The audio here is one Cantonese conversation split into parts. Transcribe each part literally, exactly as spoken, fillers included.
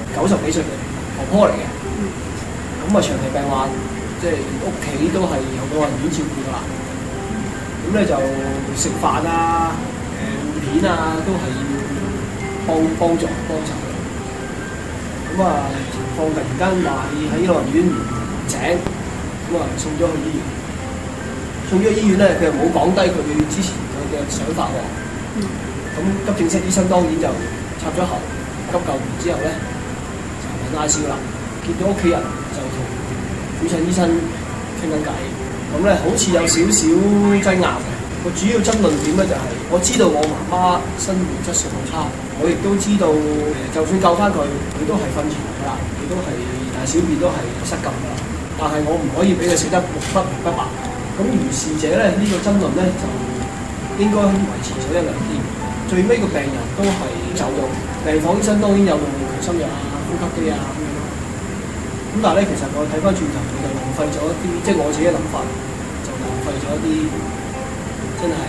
九十幾歲嘅婆婆嚟嘅，咁啊長期病患，即係屋企都係有老人院照顧㗎啦。咁咧就食飯啊、誒換片啊，都係要幫幫助幫手嘅。咁啊情況突然間話喺老人院唔醒，咁啊送咗去醫院。送咗去醫院咧，佢又冇講低佢之前佢嘅想法喎。咁、嗯、急症室醫生當然就插咗喉，急救完之後咧就問 I C U 啦。見到屋企人就同婦產醫生傾緊偈。咁咧好似有少少擠牙嘅，個主要爭論點咧就係、是、我知道我媽媽生活質素好差，我亦都知道就算救翻佢，佢都係瞓床㗎啦，佢都係大小便都係失禁㗎啦，但係我唔可以俾佢食得不明不白。咁如是者咧，呢、這個爭論咧就應該維持咗一兩天，最尾個病人都係走咗，病房醫生當然有用強心藥啊、呼吸機啊咁樣。咁但係咧，其實我睇翻轉頭，佢就浪費咗一啲，即係我自己嘅諗法，就浪費咗一啲真係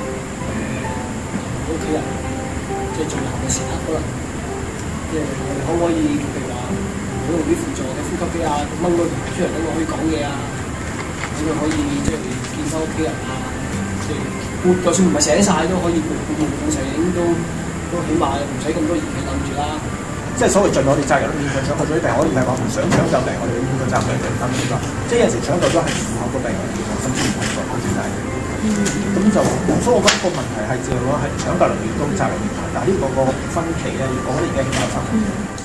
誒屋企人，即係最後嘅時刻可能，即係我哋可唔可以譬如話，如果用啲輔助嘅呼吸機啊，掹嗰條出嚟等我可以講嘢啊，等佢可以即係見翻屋企人啊，即係活，就算唔係醒晒都可以活活活活醒，都都起碼唔使咁多儀器諗住啦。 即係所謂盡我哋責任，面對想救咗啲病，我哋唔係話唔想搶救病，我哋面對責任嘅擔當啦。即係有陣時搶救都係符合個病人嘅甚至唔係個好似係。咁就所以我覺得個問題係就係話係搶救能力都責任問題，但係呢個個分歧咧，我覺得而家起碼分。